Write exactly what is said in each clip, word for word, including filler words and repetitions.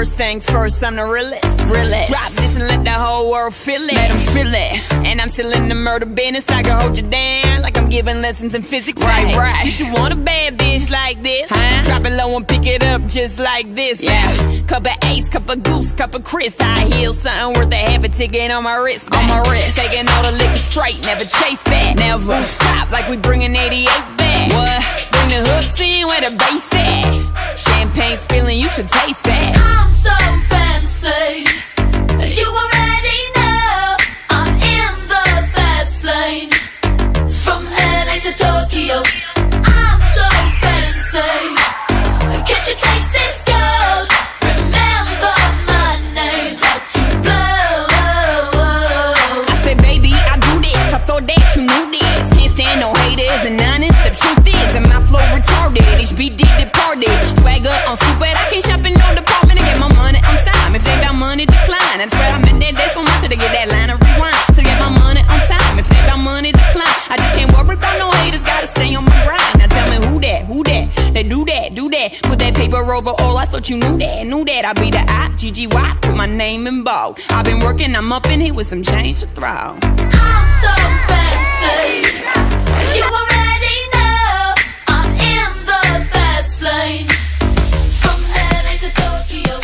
First things first, I'm the realest. realest. Drop this and let the whole world feel it. Let them feel it. And I'm still in the murder business. I can hold you down like I'm giving lessons in physics. Right, right. You should want a bad bitch like this. Huh? Drop it low and pick it up just like this. Yeah. Cup of Ace, cup of Goose, cup of Chris. I heal something worth a half a ticket on my wrist. On my wrist. Taking all the liquor straight, never chase that. Never. Top like we bringing eighty-eight back. What? Bring the hooks in where the bass at. Champagne spilling, you should taste that. I'm so fancy. You already know I'm in the fast lane. From L A to Tokyo, I'm so fancy. Can't you taste this gold? Remember my name, let you blow. I said, baby, I do this. I thought that you knew this. Can't stand no haters and honest. The truth is that my flow retarded. H B D departed. Swagger on stupid. I can't shop in no department to get my money on time. If they got money, decline. I swear I'm in that day so much to get that line of rewind. To get my money on time. If they got money, decline. I just can't worry about no haters. Gotta stay on my grind. Now tell me who that, who that? They do that, do that. Put that paper over all. I thought you knew that, knew that. I be the I, G G Y. Put my name in bold. I've been working, I'm up in here with some change to throw. I'm so fancy. You already know I'm in the fast lane. From L A to Tokyo.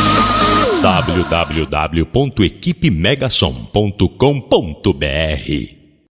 w w w ponto equipe megasom ponto com ponto b r